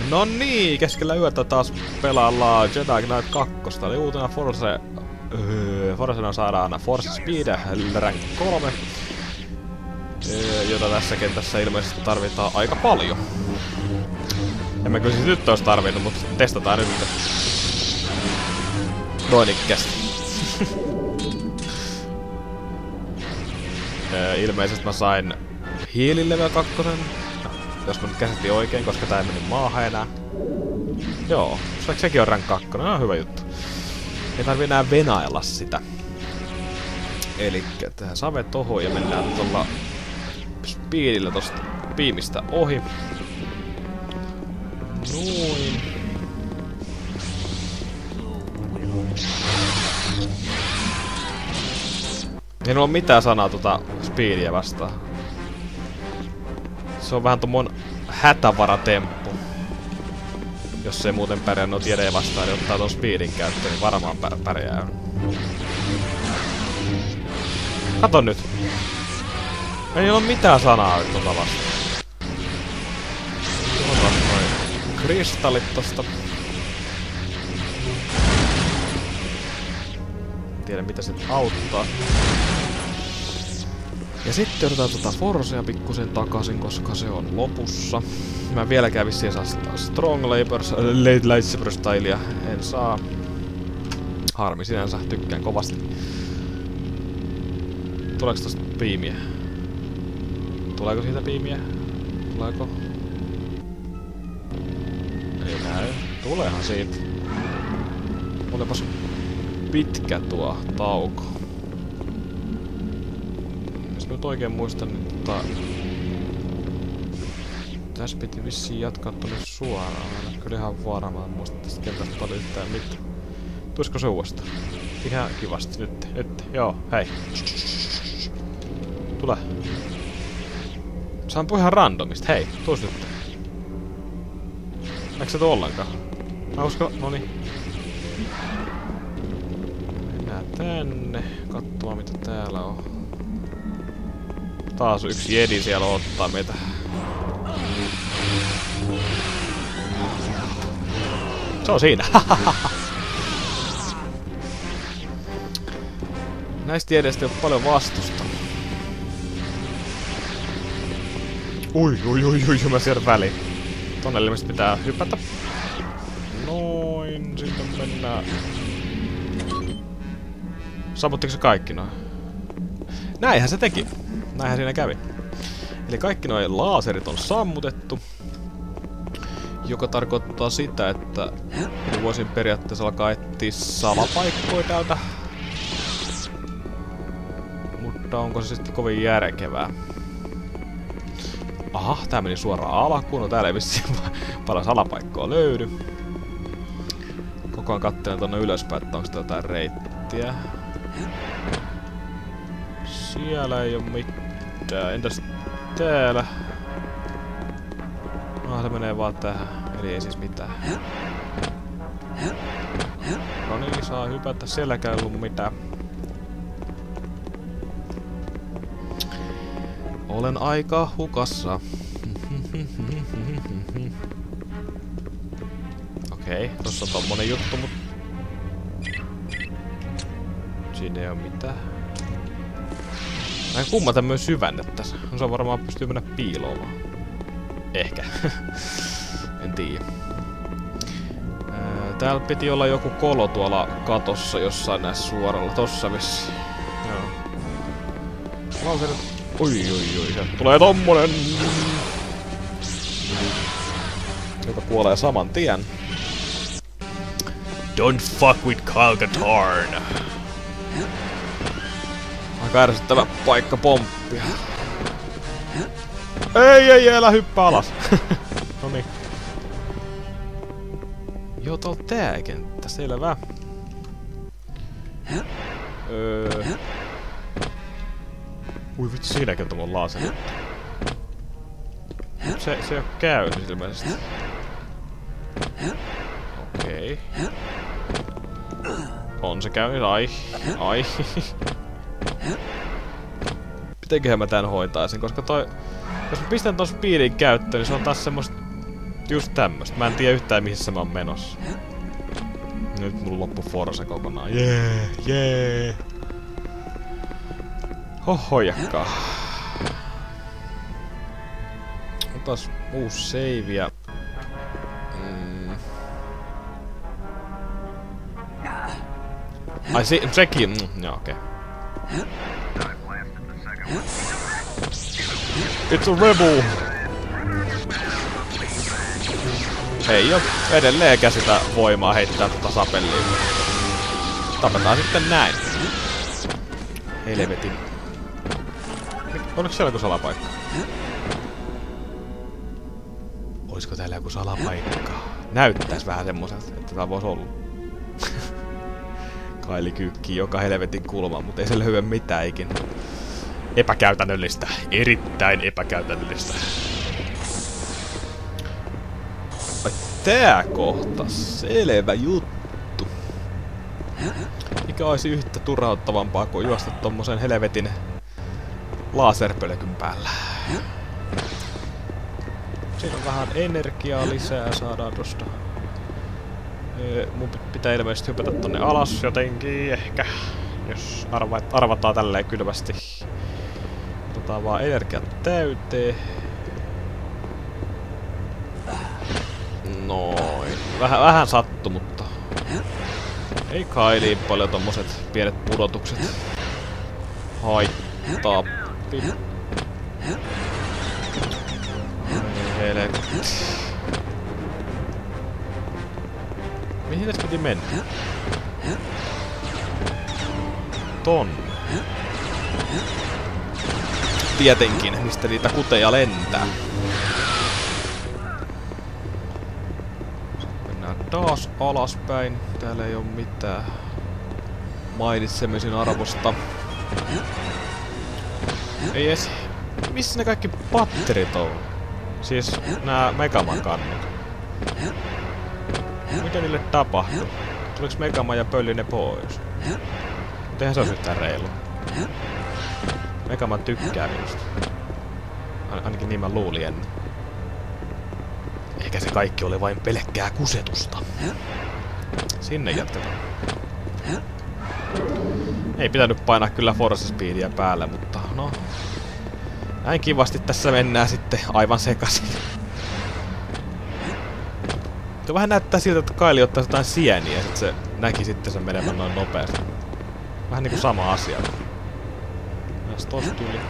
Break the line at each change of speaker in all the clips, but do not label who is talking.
No niin, keskellä yötä taas pelaillaan Jedi Knight 2. Eli uutena Forcena saadaan Force Speed Rank 3. Jota tässä kentässä ilmeisesti tarvitaan aika paljon. En mä kyllä siis nyt ois tarvinnut, mutta testataan nyt. Noin ikkästi. Ilmeisesti mä sain Healin level 2. Jos mä nyt käsitin oikein, koska tää ei mennyt maahan enää. Joo, sekin on rank 2. No, hyvä juttu. Ei tarvii enää venailla sitä. Elikkä tähän save tohon ja mennään tuolla speedillä tosta piimistä ohi. Noin. Ei ole mitään sanaa speedia vastaan. Se on vähän tuommoinen hätävaratemppu. Jos ei muuten pärjää noit jedejä vastaan, niin ottaa ton speedin käyttöön, niin varmaan pärjää. Kato nyt! Ei ole mitään sanaa nyt vastaan. Otas noin kristallit tosta. En tiedä mitä se auttaa. Ja sitten otetaan Forcea pikkusen takaisin, koska se on lopussa. Mä en vieläkään vissiin saa Strong Lightsaber Stylea. En saa. Harmi sinänsä, tykkään kovasti. Tuleeko tosta piimiä? Tuleeko siitä piimiä? Tuleeko? Ei näy. Tuleehan siitä. Olepas pitkä tuo tauko. Jos nyt oikein muistan, niin tässä piti vissiin jatkaa tonne suoraan. Mä en kyllä ihan varmaan, en muista tästä kentästä paljon yhtään mitään. Tulisiko se uudestaan? Ihan kivasti. Nyt. Joo, hei. Tule. Se ampuu ihan randomista. Hei, tuus nyt. Eikö se tuu ollenkaan? Mä uskon, noniin. Mennään tänne. Katsomaan mitä täällä on. Taas yksi jedi siellä ottaa meitä. Se on siinä. Näistä jedeistä ei oo paljon vastusta. Ui, mä sieltä väliin. Tonne ilmeisesti pitää hypätä. Noin, sitten mennään. Sammuttiko se kaikki noin? Näinhän se teki. Näinhän siinä kävi. Eli kaikki nuo laaserit on sammutettu. Joka tarkoittaa sitä, että voisin periaatteessa alkaa etsiä salapaikkoja täältä. Mutta onko se sitten kovin järkevää? Aha, tää meni suoraan alkuun. No täällä ei vissiin paljon salapaikkoa löydy. Koko ajan katselen tonne ylöspäin, että onko jotain reittiä. Siellä ei oo mitään. Entäs täällä? Ah, se menee vaan tähän. Eli ei siis mitään. No niin, saa hypätä. Sielläkään ei ollut mitään. Olen aika hukassa. Okei, tossa on tommonen juttu, mut... Siinä ei oo mitään. Näin kummata myös syvännet tässä. No se on varmaan pystyy mennä piiloon. Ehkä. En tiedä. Täällä piti olla joku kolo tuolla katossa jossain näissä suoralla. Tossa vissiin. Joo. Oi. Sieltä tulee tommonen. Joka kuolee saman tien. Don't fuck with Kyle Katarn. Aika ärsyttävä paikka pomppia. Ei, älä hyppää alas. Noniin. Joo, tuolla tää kenttä, selvä. Ui vitsi, siinäkin on tuolla laaseri. Se ei oo käynyt ilmeisesti. Okei. On se käynyt, ai. Mitenköhän mä tän hoitaisin, koska toi... Jos mä pistän ton speedin käyttöön, niin se on taas semmoista Just tämmöstä. Mä en tiedä yhtään missä mä oon menossa. Nyt mulla loppu Force kokonaan. Jee. Hohojakkaa. Otas uusi save ja... Ai sekin. Joo, okei. It's a rebel! Ei oo edelleenkään sitä voimaa heittää tasapeliin. Tapetaan sitten näin. Helvetin. Onko siellä joku salapaikka? Olisiko täällä joku salapaikka? Näyttäis vähän semmoiselta, että tää vois olla. Kaili kyykkii joka helvetin kulma, mutta ei se löyä mitään ikinä. Epäkäytännöllistä. Erittäin epäkäytännöllistä. Ai tää kohta. Selvä juttu. Mikä olisi yhtä turhauttavampaa kuin juosta tommosen helvetin laserpölkyn päällä. Siinä on vähän energiaa lisää, saadaan tosta. Mun pitää ilmeisesti hypätä tonne alas jotenkin, ehkä. Jos arvataan tälleen kylmästi. Otetaan vaan energiat täyteen. Noin. Vähän sattu, mutta... Ei kai niin paljon tommoset pienet pudotukset. Haittaa. Helvetti. Mihin tässä piti mennä? Tonne. Tietenkin, mistä niitä kuteja lentää. Mennään taas alaspäin. Täällä ei oo mitään mainitsemisen arvosta. Ei edes... Missä ne kaikki patterit on? Siis nää Megaman kannut. Mitä niille tapahtuu? Tuliks Megaman ja pölli ne pois? Mut eihän se ois yhtään reilu. Megaman tykkää minusta. Ainakin niin mä luulin ennen. Eikä se kaikki oli vain pelkkää kusetusta. Sinne jatketaan. Ei pitänyt painaa kyllä Force Speedia päälle, mutta no... Näin kivasti tässä mennään sitten aivan sekaisin. Tuo vähän näyttää siltä, että Kaili ottaisi jotain sieniä ja sit se näki sitten sen menemään noin nopeasti. Vähän niinku sama asia. Näis tosta tyyli.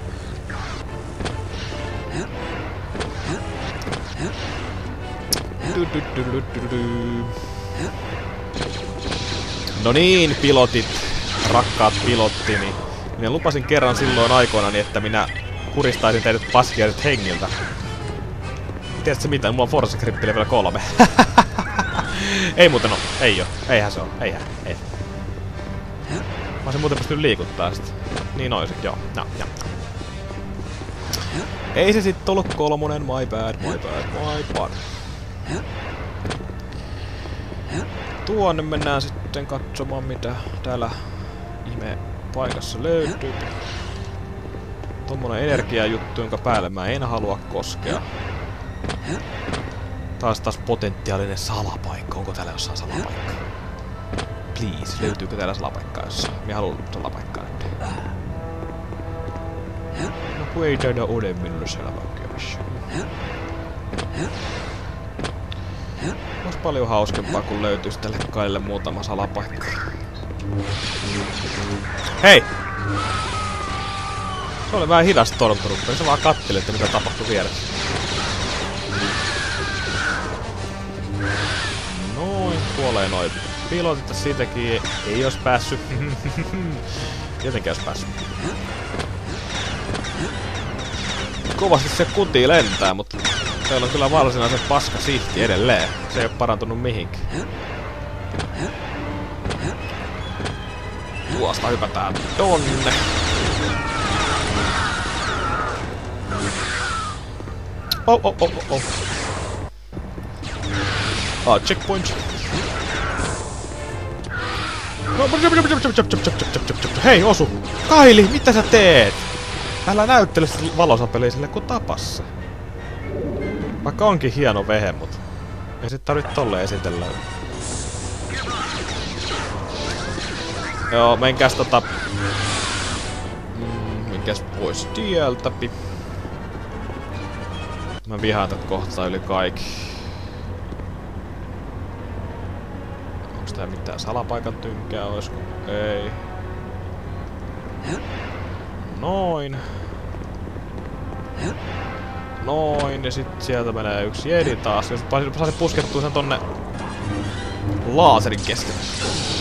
No niin, pilotit. Rakkaat pilottini. Minä lupasin kerran silloin aikoinani, että minä kuristaisin teidät paskiaiset hengiltä. Tiedätkö mitä? Mulla on Force Grip level 3. Ei muuten oo. Ei oo. Eihän se oo. Eihän. Ei. Mä olisin muuten pystynyt liikuttaa sitä. Niin oisit, joo. No. Ei se sit ollu 3. My bad. Tuonne mennään sitten katsomaan mitä täällä ihme paikassa löytyy. Tommonen energiajuttu, jonka päälle mä en halua koskea. Taas potentiaalinen salapaikka. Onko täällä jossain salapaikka? Please, löytyykö täällä salapaikkaa jossain? Minä haluan salapaikkaa nyt. No kun ei taida ole minulle salapaikkaa missään. Ois paljon hauskempaa kun löytyis tälle Kaille muutama salapaikka. Hei! Se oli vähän hidas Stormtrooper, se vaan katteli, että mitä tapahtui vieressä. Noin, kuolee noin pilotit, siitäkin ei ois päässyt. Tietenkin ois päässyt. Kovasti se kuti lentää, mutta teillä on kyllä varsinaisen paska sihti edelleen. Se ei oo parantunut mihinkään. Tuosta hypätään tonne. Oh. Checkpoint. Hei, osu! Kaili, mitä sä teet? Älä näyttele valosapeliselle kun tapassa. Vaikka onkin hieno vehe, mut ei sit tarvitse tolle esitellä. Joo, menkääs minkäs pois tieltäpi. Mä vihaan tätä kohtaa yli kaikki. Onks tää mitään salapaikan tynkää, oisko? Ei. Noin. Noin, ja sit sieltä menee yksi jedi taas. Jos saisin puskettua sen tonne laaserin keskelle.